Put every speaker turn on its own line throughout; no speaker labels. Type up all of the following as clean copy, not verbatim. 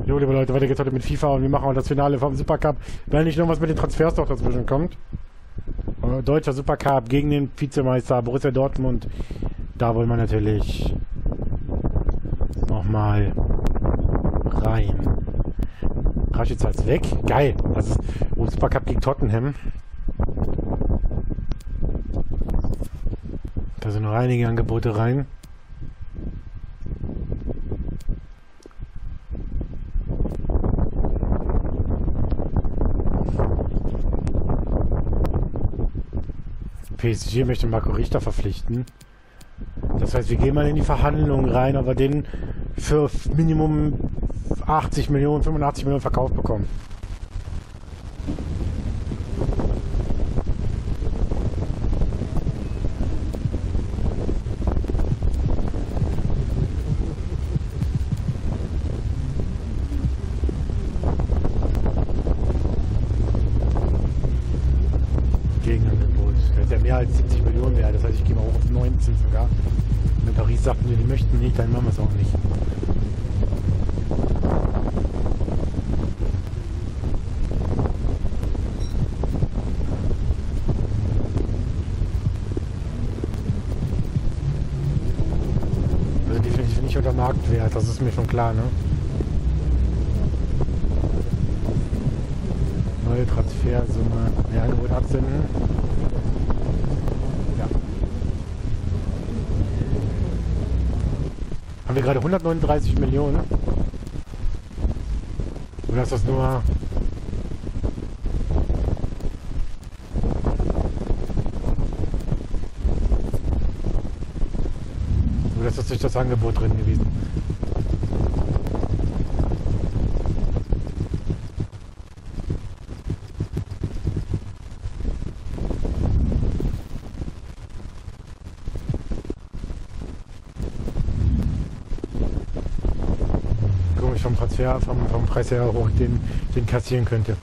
Jo, liebe Leute, weiter geht's heute mit FIFA und wir machen auch das Finale vom Supercup. Weil nicht nur was mit den Transfers doch dazwischen kommt. Deutscher Supercup gegen den Vizemeister Borussia Dortmund. Da wollen wir natürlich nochmal rein. Rashica ist weg. Geil. Das ist Supercup gegen Tottenham. Da sind noch einige Angebote rein. PSG möchte Marco Richter verpflichten. Das heißt, wir gehen mal in die Verhandlungen rein, ob wir den für Minimum 80 Millionen, 85 Millionen verkauft bekommen. Gegenangebot. Das ist ja mehr als 70 Millionen wert. Das heißt, ich gehe mal hoch auf 19 sogar. Wenn Paris sagt, nee, die möchten nicht, dann machen wir es auch nicht. Also definitiv nicht unter Marktwert, das ist mir schon klar, ne? Neue Transfersumme. Ja, Angebot absenden. Ja. Haben wir gerade 139 Millionen? Oder ist das nur... Oder ist das durch das Angebot drin gewesen? Vom Transfer, vom Preis her hoch den kassieren könnte.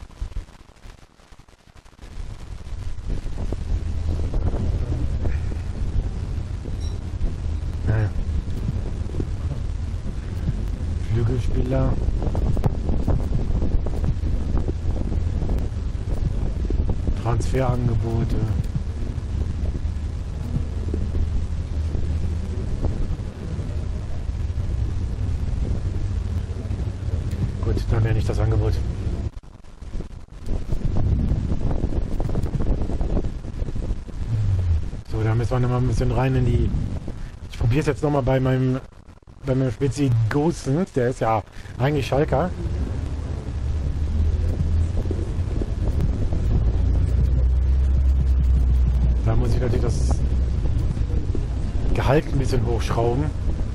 Naja. Flügelspieler. Transferangebote. Dann wäre nicht das Angebot. So, da müssen wir noch mal ein bisschen rein in die... Ich probiere es jetzt noch mal bei meinem Spezi Gosens. Der ist ja eigentlich Schalker. Da muss ich natürlich das Gehalt ein bisschen hochschrauben.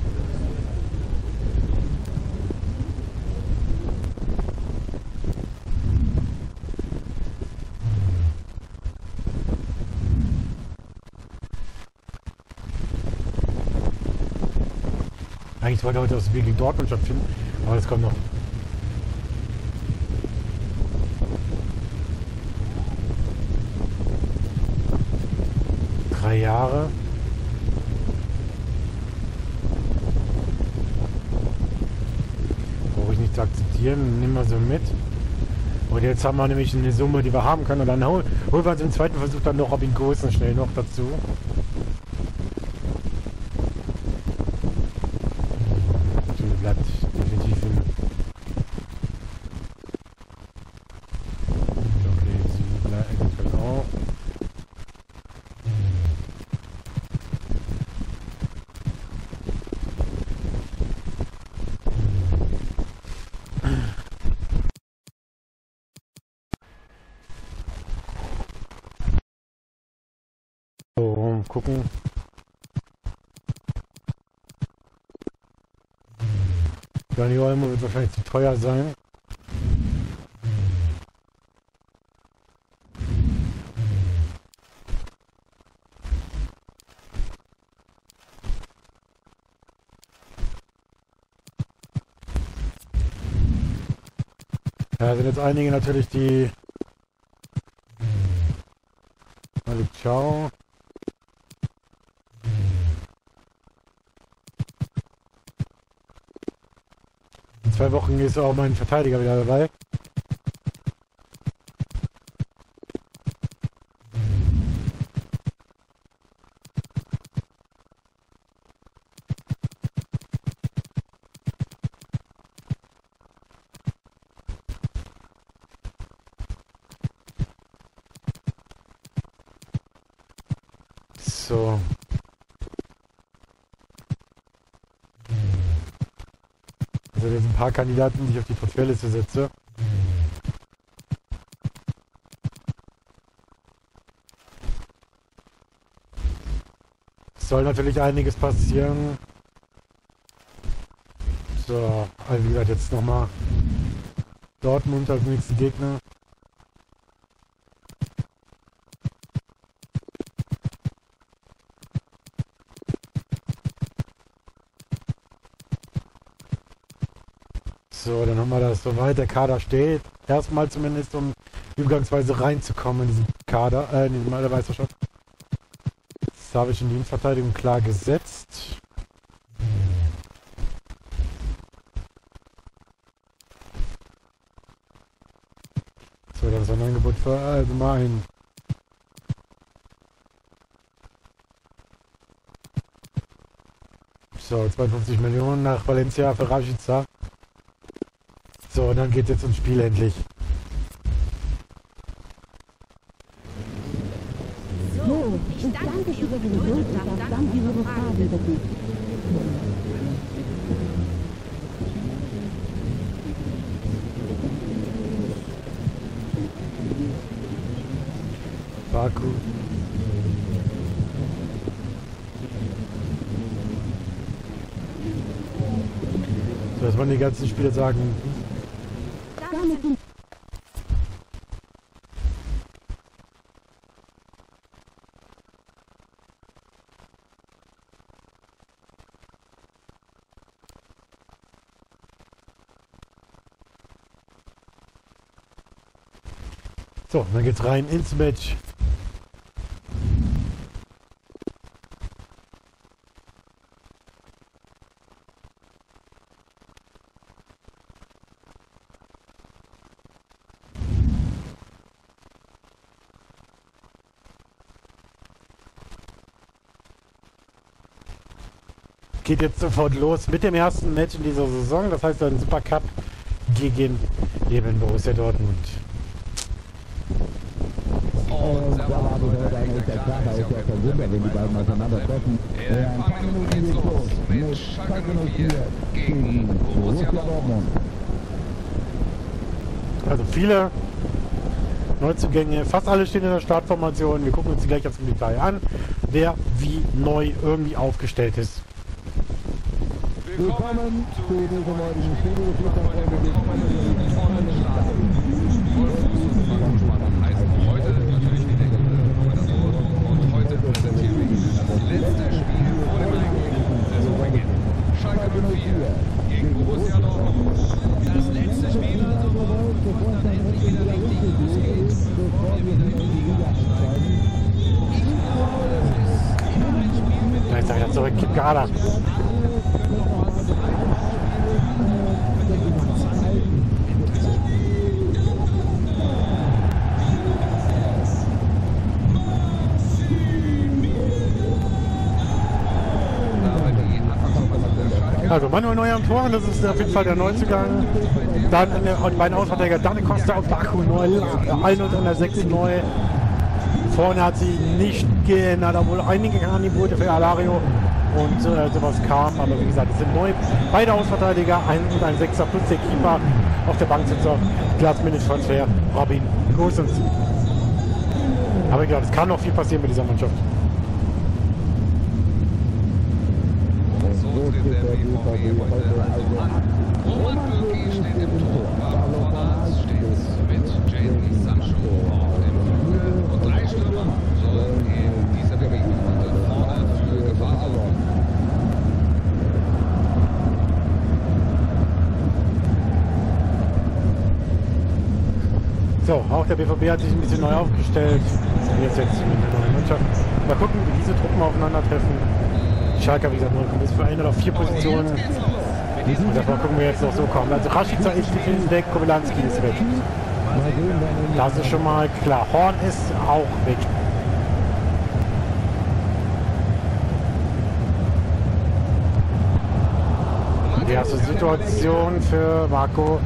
Eigentlich wollte heute das Spiel gegen Dortmund stattfinden, aber das kommt noch. Drei Jahre. Brauche ich nicht zu akzeptieren, nehmen wir so mit. Und jetzt haben wir nämlich eine Summe, die wir haben können. Und dann holen wir uns im zweiten Versuch dann noch Robin Gosens schnell noch dazu. Bleibt definitiv hin. Okay, sie bleibt eventuell auch. So, gucken. Dani Olmo wird wahrscheinlich zu teuer sein. Ja, sind jetzt einige natürlich die... Ciao. 2 Wochen ist auch mein Verteidiger wieder dabei. So. Also jetzt ein paar Kandidaten, die ich auf die Transferliste setze. Es soll natürlich einiges passieren. So, also wie gesagt, jetzt nochmal Dortmund als nächsten Gegner. So, dann haben wir das soweit. Der Kader steht. Erstmal zumindest, um übergangsweise reinzukommen in diesen Kader, in diese Meisterschaft. Das habe ich in die Innenverteidigung klar gesetzt. So, das ist ein Angebot für allgemein. So, 52 Millionen nach Valencia für Rashica. So, und dann geht jetzt ins Spiel endlich.
So, ich danke für Ihre Geduld und dann Ihre Fragen bitte.
Baku. So, dass man die ganzen Spieler sagen. So, dann geht's rein ins Match. Geht jetzt sofort los mit dem ersten Match in dieser Saison. Das heißt ein Supercup gegen eben Borussia Dortmund.
Und da habe ich heute eigentlich der Klarheit ist ja kein Wunder, wenn die beiden aufeinandertreffen. Ein paar Minuten geht's los mit Schalke 04 gegen Borussia Dortmund.
Also viele Neuzugänge, fast alle stehen in der Startformation. Wir gucken uns die gleich jetzt im Detail an, wer wie neu irgendwie aufgestellt ist.
Willkommen zu diesem heutigen Spiel. Heute natürlich die Legende und heute präsentieren wir Ihnen das letzte Spiel vor dem eigentlichen Saisonbeginn. Schalke 04 gegen Borussia Dortmund. Das letzte Spiel also, bevor es dann endlich wieder richtig losgeht, bevor wir wieder in die Liga absteigen. Ich glaube, das ist immer ein Spiel mit...
Da ist er wieder zurück, Kipkada. Also Manuel Neuer am Tor, das ist auf jeden Fall der Neuzugang. Dann die beiden Außenverteidiger, Dani Costa und Baku neu, Arnold in der 6 neu. Vorne hat sie nicht geändert, obwohl einige Angebote für Alario und sowas kam. Aber wie gesagt, es sind neu. Beide Außenverteidiger, ein und ein Sechser plus der Keeper auf der Bank sitzt Glasminute-Transfer, Robin Gosens. Aber ich glaube, es kann noch viel passieren mit dieser Mannschaft.
So tritt der BVB heute also an. Roman Bürki steht im Tor. Pablo Fornals steht mit Jadon Sancho auf dem Flügel. Und 3 Stürmer sollen in dieser Bewegung vorne für Gefahr sorgen.
So, auch der BVB hat sich ein bisschen neu aufgestellt. Jetzt mit der neuen Mannschaft. Mal gucken, wie diese Truppen aufeinandertreffen. Schalke, wie gesagt, neu kommt jetzt für 1 oder 4 Positionen. Und davon gucken wir jetzt noch so kommen. Also Rashica ist definitiv weg, Kobylanski ist weg. Das ist schon mal klar. Horn ist auch weg. Die erste Situation für Marco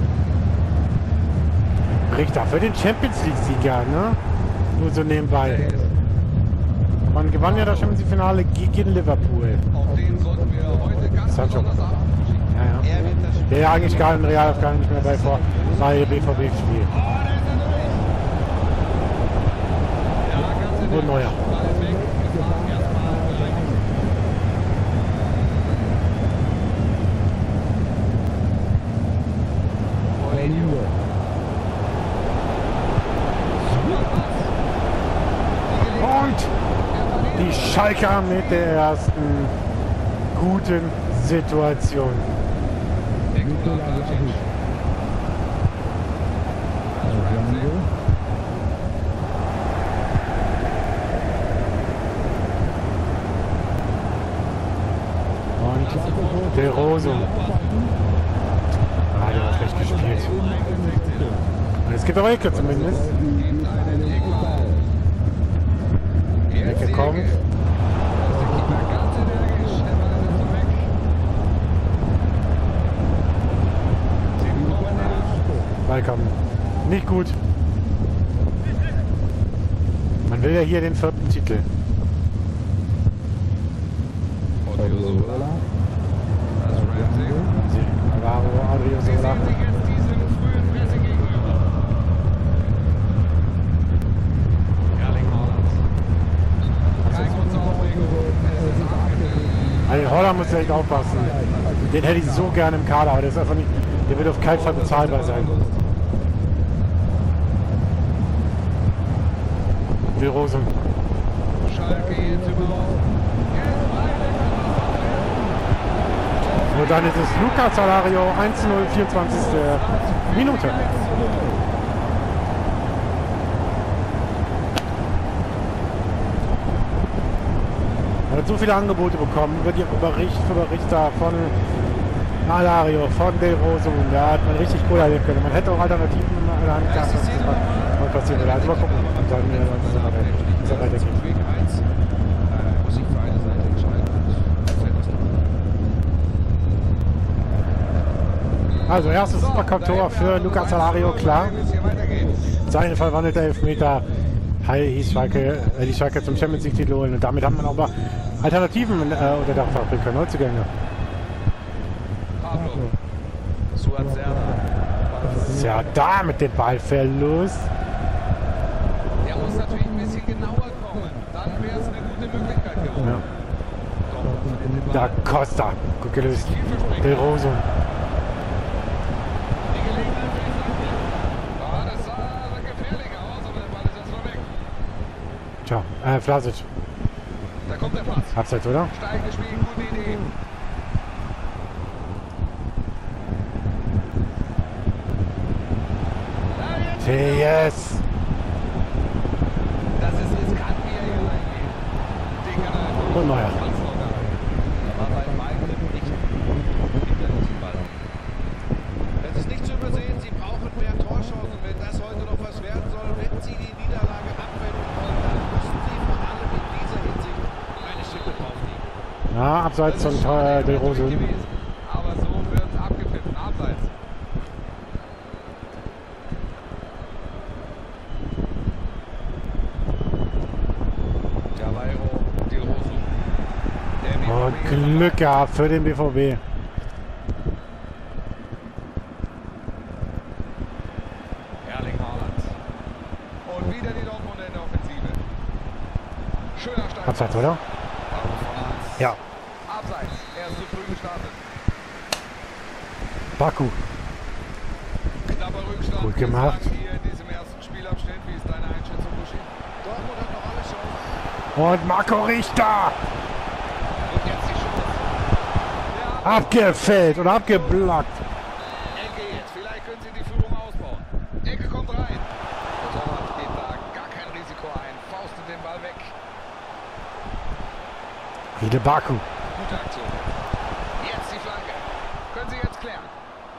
Richter, für den Champions League-Sieger, ne? Nur so nebenbei. Man gewann ja das Champions League-Finale gegen Liverpool.
Auf den sollten wir heute ganz
Sancho.
besonders achten.
Ja, ja. Der ja eigentlich gar in Real gar nicht mehr bei BVB spielt. Und Neuer. Und die Schalker mit der ersten guten Situation. Und De Rose. Ah, der hat schlecht gespielt. Und es gibt aber Ecke zumindest. Ecke kommt. Ballkampf. Nicht gut. Man will ja hier den 4. Titel. Adriozola. Also Holland muss echt aufpassen. Den hätte ich so gerne im Kader, aber der ist einfach nicht. Der wird auf keinen Fall bezahlbar sein. De Rose. Und dann ist es Lucas Alario, 1:0, 24. Minute. Er hat so viele Angebote bekommen über die Berichter von Alario, von De Rose. Da hat man richtig cool erlebt können. Man hätte auch Alternativen in der Hand gehabt, was passieren würde. Also mal gucken, wie es weitergeht. Also erstes Supercup-Tor für Lucas Alario, klar. Seine verwandelte Elfmeter hieß Schalke, die Schalke zum Champions League-Titel holen. Und damit haben wir aber Alternativen unter der Fabrik, Neuzugänge. Ist ja da mit dem Ballverlust.
Der muss natürlich ein bisschen genauer kommen. Dann wäre es eine gute Möglichkeit geworden.
Ja. Da Costa, gut gelöst. De Rose. Tja, Vlasic.
Da kommt der Pass.
Abseits, oder?
Steigendes Spiel, gute Idee.
Yes!
Das ist riskant, wie er hier reingeht. Den kann er einfach
Und Neuer.
ganz locker. Aber bei Ballgriff nicht. Gibt er nicht den Ball. Es ist nicht zu übersehen, sie brauchen mehr Torchancen. Wenn das heute noch was werden soll, wenn sie die Niederlage abwenden wollen, dann müssen sie vor allem in dieser Hinsicht eine Schippe drauflegen.
Ja, abseits von De Rose.
Aber so wird es abgepfiffen. Abseits.
Und Glück gehabt für den BVB.
Erling Haaland. Und wieder die Dortmunder in der Offensive. Schöner Start.
Abseits, oder? Ja.
Abseits. Er ist zu früh gestartet.
Baku.
Knapper Rückstand.
Gut gemacht.
Hier in diesem ersten Spielabschnitt. Wie ist deine Einschätzung, Buschi? Dortmund hat noch alle Chancen.
Und Marco Richter.
Und jetzt die Chance.
Abgefällt und abgeblockt.
Ecke jetzt. Vielleicht können sie die Führung ausbauen. Ecke kommt rein. Der Torwart geht da gar kein Risiko ein. Faustet den Ball weg.
Wieder Baku.
Gute Aktion. Jetzt die Flanke. Können sie jetzt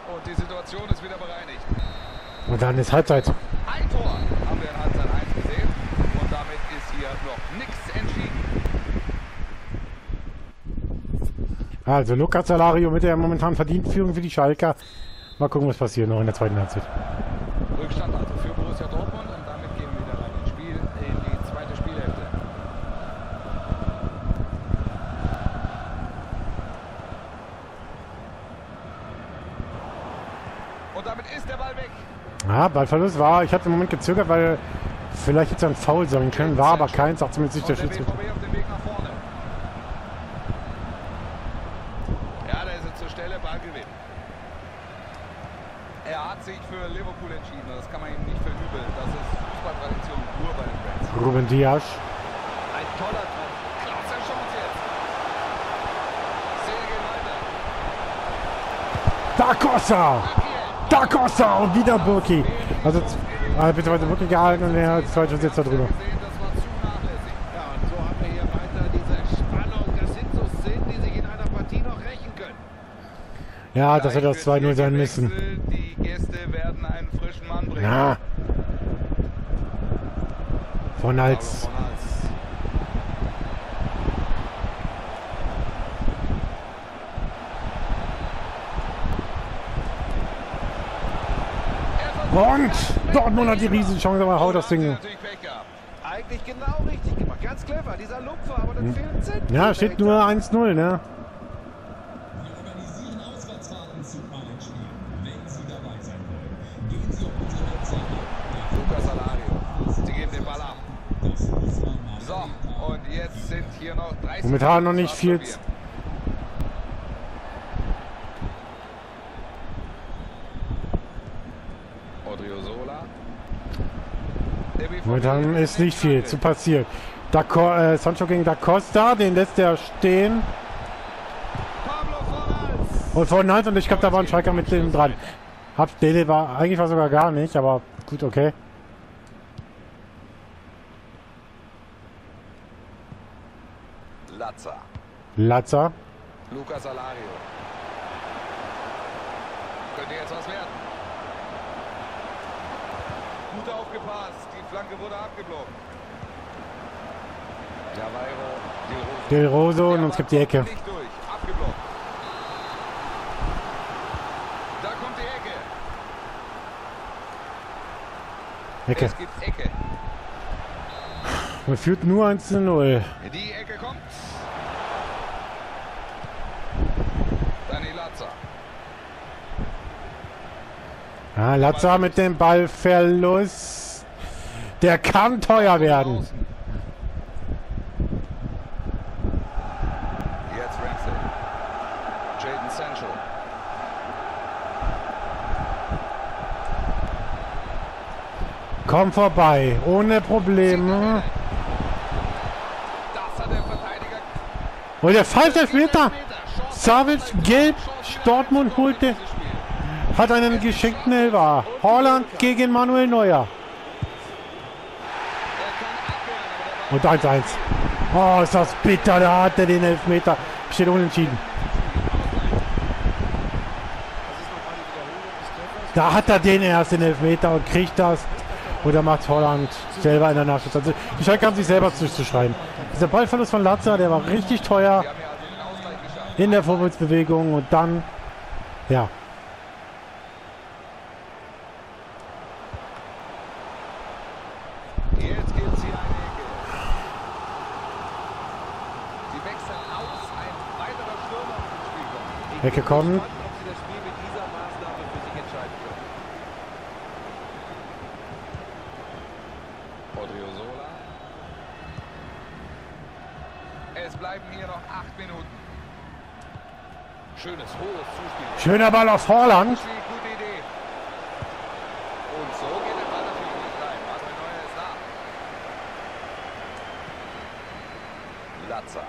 Und die Situation ist wieder bereinigt.
Und dann ist Halbzeit.
Ein Tor haben wir in Halbzeit 1 gesehen. Und damit ist hier noch nichts entschieden.
Also Lucas Salario mit der momentan verdienten Führung für die Schalker. Mal gucken, was passiert noch in der zweiten Halbzeit.
Rückstand also für Borussia Dortmund. Und damit gehen wir wieder rein ins Spiel, in die zweite Spielhälfte. Und damit ist der Ball weg.
Ja, Ballverlust war. Ich hatte im Moment gezögert, weil vielleicht jetzt ein Foul sein können. War aber keins, sagt zumindest nicht der Schiedsrichter.
BVB auf dem Weg nach vorne. Ja, da ist er zur Stelle, Ballgewinn. Er hat sich für Liverpool entschieden. Das kann man ihm nicht verübeln. Das ist Fußballtradition pur bei den Reds.
Ruben Dias.
Ein toller Treffer. Klasse Chance jetzt. Szene geht weiter.
Da Costa! Da Costa! Und wieder Burki. Also, beziehungsweise Burki gehalten und er hat zwei Schuss jetzt da drüber.
Das war zu nachlässig.
Ja, und so haben wir hier weiter diese Spannung. Das sind so Szenen, die sich in einer Partie noch rächen können.
Ja, das hätte das 2-0 sein müssen.
Die Gäste werden einen frischen Mann bringen.
Ja. Von Hals. Und Dortmund hat die Riesenchance, aber haut das Ding.
Eigentlich genau richtig gemacht. Ganz clever, dieser Lupfer, aber dann fehlen Zentimeter.
Ja, steht nur 1-0, ne?
Wir organisieren Auswärtsfahrten zu allen Spielen. Wenn Sie dabei sein wollen, gehen Sie auf unsere Webseite.
Lucas Salario. Sie geben den Ball ab. So, und jetzt sind hier noch 30
Momentan noch nicht viel.
Odriozola.
Momentan ist nicht viel zu passieren. Sancho gegen Da Costa, den lässt er stehen. Und von Hals, und ich glaube, da war ein Schalker mit dem dran. Dele war, eigentlich war sogar gar nicht, aber gut, okay. Latza.
Lucas Salario. Könnte jetzt was werden. Gut aufgepasst. Die Flanke wurde abgeblockt. Javeiro,
Del Roso und uns gibt die Ecke.
nicht durch. Abgeblockt. Da kommt die Ecke.
Ecke.
Es gibt Ecke.
Man führt nur 1-0.
Die Ecke kommt. Dani Latza.
Ja, Latza mit dem Ballverlust. Der kann teuer werden.
Jetzt Ramsey. Jadon Sancho.
Komm vorbei, ohne Probleme.
Das hat der Verteidiger.
Und der falsche Elfmeter. Savic, gelb, Dortmund holte, hat einen geschickten Elfer. Haaland gegen Manuel Neuer. Und 1-1. Oh, ist das bitter, da hat er den Elfmeter. Steht unentschieden. Da hat er den ersten Elfmeter und kriegt das. Oder macht Holland selber in der Nachschutz. Also die Schalke haben sich selber zuzuschreiben. Dieser Ballverlust von Latza, der war richtig teuer in der Vorwärtsbewegung und dann, ja.
Jetzt gibt es hier eine Ecke. Sie wechseln aus, ein weiterer Stürmer ins Spiel kommt.
Ecke kommt.
Ob sie das Spiel mit dieser Maßnahme für sich entscheiden können.
Odriozola. Es bleiben hier noch 8 Minuten. Schönes, hohes Zuspiel.
Schöner Ball auf Haaland.
Gute Idee. Und so geht der Ball natürlich nicht rein. Manuel Neuer ist da. Latza.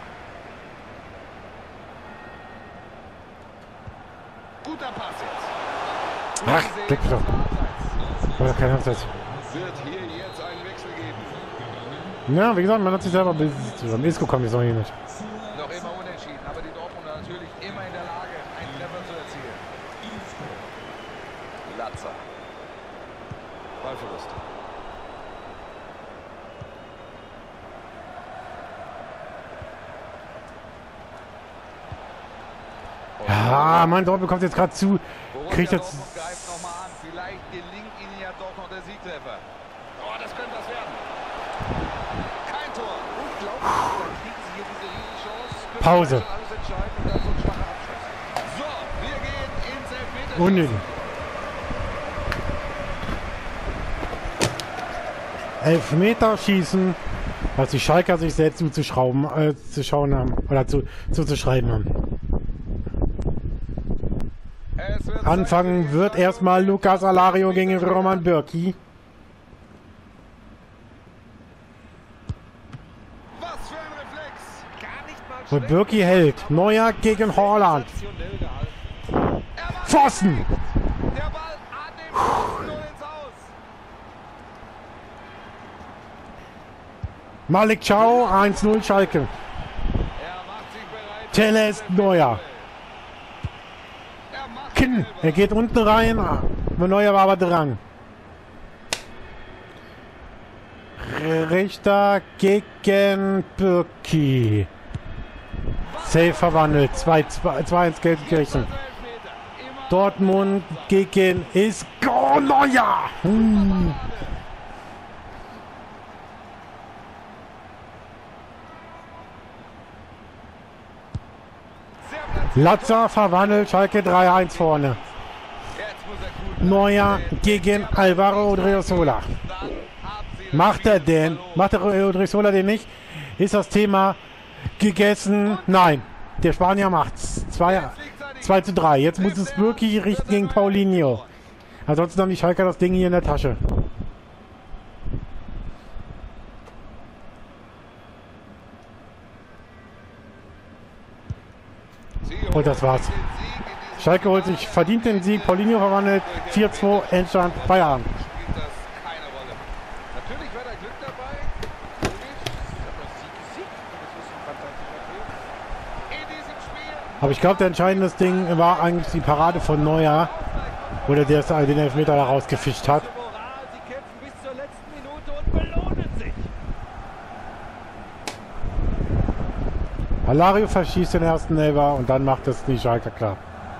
Guter Pass jetzt.
Ach, Glück doch. Oder kein Abseits.
Wird hier jetzt einen Wechsel geben.
Ja, wie gesagt, man hat sich selber zusammen. Isco kommt jetzt noch hier nicht.
Noch immer unentschieden, aber die Dortmunder natürlich immer in der Lage, einen Treffer zu erzielen.
Spielscore.
Latzer. Ballverlust.
Ja, Mann, Dortmund kommt jetzt gerade zu. Kriegt
Borussia
jetzt.
Dortmund greift nochmal an. Vielleicht gelingt ihnen ja doch noch der Siegtreffer. Oh, das könnte was werden. Kein Tor. Unglaublich. Dann kriegen sie hier diese Riesenchance.
Pause.
Alles entscheiden und dann so ein schwacher Abschluss. So, wir gehen ins Elfmeterschießen.
Unnötig. Elfmeterschießen, was die Schalker sich selbst zuzuschrauben, zu schauen haben, oder zuzuschreiben haben.
Es wird
Anfangen
Zeit für
wird
die
erstmal
Entscheidung.
Lucas Alario gegen Roman Bürki.
Was für ein Reflex.
Gar nicht mal
Und
schlecht.
Bürki hält. Neuer gegen Haaland.
Sensationell gehalten.
Er macht
Pfosten!
direkt. Der Ball an den Pfosten und ins Aus.
Malik Ciao, 1-0 Schalke.
Er macht sich bereit.
Telles Neuer.
Er macht
Kinn.
selber.
Er geht unten rein. Neuer war aber dran. Richter gegen Bürki. Safe verwandelt. 2-1 Gelsenkirchen.
Also Elfmeter. Immer
Dortmund gegen Isco Neuer.
sehr platziert.
Latzer verwandelt. Schalke 3-1 vorne.
Jetzt muss er gut.
Neuer gegen Alvaro Odriozola.
Dann haben sie das
Macht er
Spiel
den?
verloren.
Macht der Odriozola den nicht? Ist das Thema gegessen? Nein. Der Spanier macht's. 2-3. Jetzt muss es Bürki richten gegen Paulinho. Ansonsten haben die Schalker das Ding hier in der Tasche.
Sie
Und das war's.
holen den Sieg in diesem
Schalke holt sich verdient den Sieg. Paulinho verwandelt. 4-2. Endstand. Feierabend.
Spielt das keine Rolle. Natürlich war da Glück dabei. Logisch. Aber Sieg ist Sieg. Und das ist ein fantastischer Film. In diesem Spiel.
Aber ich glaube, der entscheidende Ding war eigentlich die Parade von Neuer, wo der den Elfmeter da rausgefischt hat.
Moral, sie kämpfen bis zur letzten Minute und belohnen sich.
Alario verschießt den ersten Elfer und dann macht es die Schalker klar.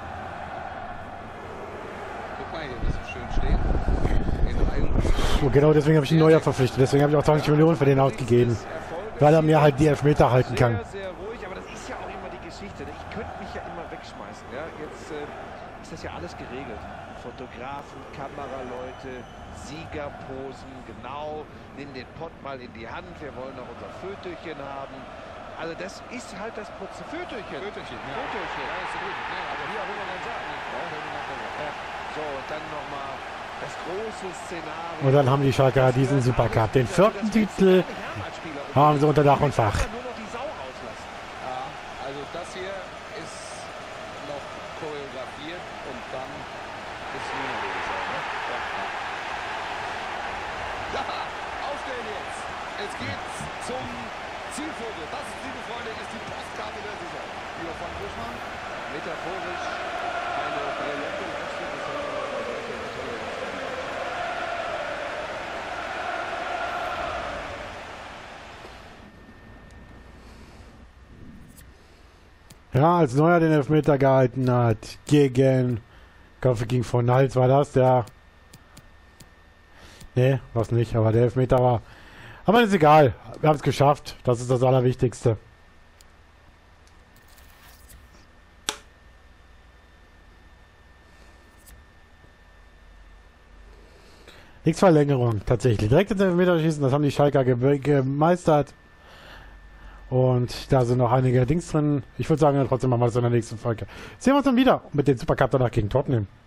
Guck mal hier, wie sie schön stehen. In Reihen.
Und genau deswegen habe ich ihn Neuer verpflichtet. Deswegen habe ich auch 20 Millionen für den ausgegeben. Weil er mir halt die Elfmeter halten kann.
Sehr, sehr ruhig, aber das ist ja auch immer die Geschichte. Ne? Ich könnte mich ja immer wegschmeißen. Ja? Jetzt ist das ja alles geregelt. Fotografen, Kameraleute, Siegerposen, genau. Nimm den Pott mal in die Hand. Wir wollen noch unser Fötürchen haben. Also das ist halt das Prozess. Fötürchen.
Fötürchen, ja.
Fötürchen.
Ja, ist so gut. Ja, aber
Wie auch immer man sagt. Ja. So, und dann nochmal das große Szenario.
Und dann haben die Schalker diesen Supercup. Den vierten Titel haben sie unter Dach und Fach.
Nur noch die Sau rauslassen.
Ja, also das hier ist noch choreografiert und dann ist nur noch Leser, ne? Ja. Aufstellen jetzt. Es geht zum Zielvogel. Das, liebe Freunde, ist die Postkarte der Saison. Lieber von Buschmann.
Metaphorisch eine brillante Leistung des Helmers, aber solche eine tolle Leistung.
Ja, als Neuer den Elfmeter gehalten hat gegen, ich glaube, gegen von Hals war das, der. Nee, was nicht, aber der Elfmeter war. Aber ist egal. Wir haben es geschafft. Das ist das Allerwichtigste. Nichts Verlängerung, tatsächlich. Direkt ins Elfmeterschießen, das haben die Schalker gemeistert. Und da sind noch einige Dings drin. Ich würde sagen, trotzdem machen wir das in der nächsten Folge. Sehen wir uns dann wieder mit dem Supercup danach gegen Tottenham.